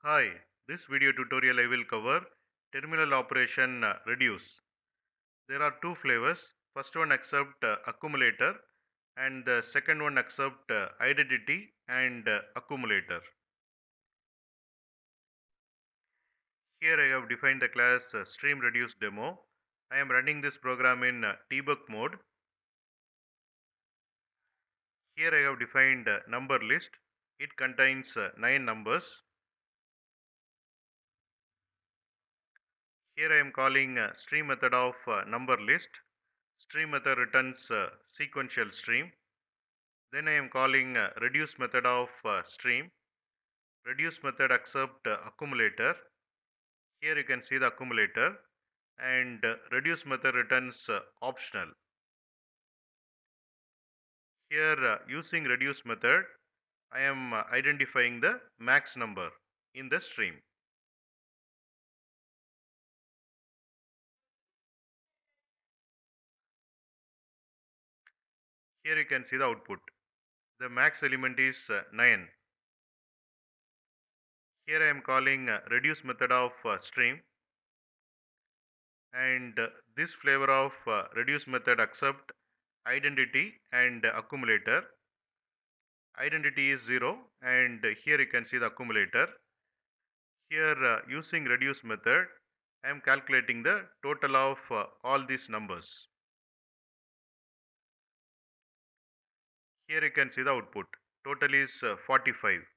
Hi, this video tutorial I will cover terminal operation reduce. There are two flavors. First one accept accumulator and the second one accept identity and accumulator. Here I have defined the class stream reduce demo. I am running this program in debug mode. Here I have defined number list. It contains 9 numbers. Here I am calling stream method of number list. Stream method returns sequential stream. Then I am calling reduce method of stream. Reduce method accept accumulator. Here you can see the accumulator and reduce method returns optional. Here using reduce method I am identifying the max number in the stream. Here you can see the output. The max element is 9. Here I am calling reduce method of stream and this flavor of reduce method accept identity and accumulator. Identity is 0 and here you can see the accumulator. Here using reduce method I am calculating the total of all these numbers. Here you can see the output. Total is 45.